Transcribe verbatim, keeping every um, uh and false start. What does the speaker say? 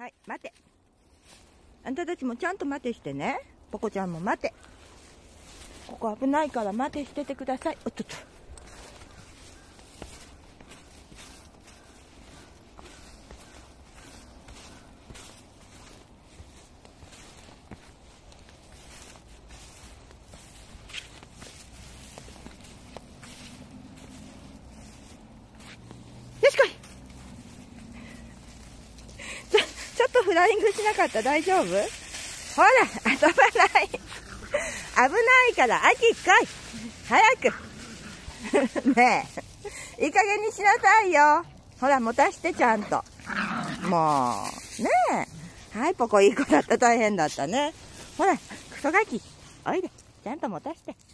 はい、待て。あんたたちもちゃんと待てしてね。ポコちゃんも待て。ここ危ないから待てしててください。おっとっと。よしこい。ちょ、ちょっとフライングしなかった？大丈夫？ほら、遊ばない。危ないから、秋来い。早く。ねえ。いい加減にしなさいよ。ほら、持たしてちゃんと。もう、ねえ。はい、ポコいい子だった。大変だったね。ほら、クソガキ。おいで。ちゃんと持たして。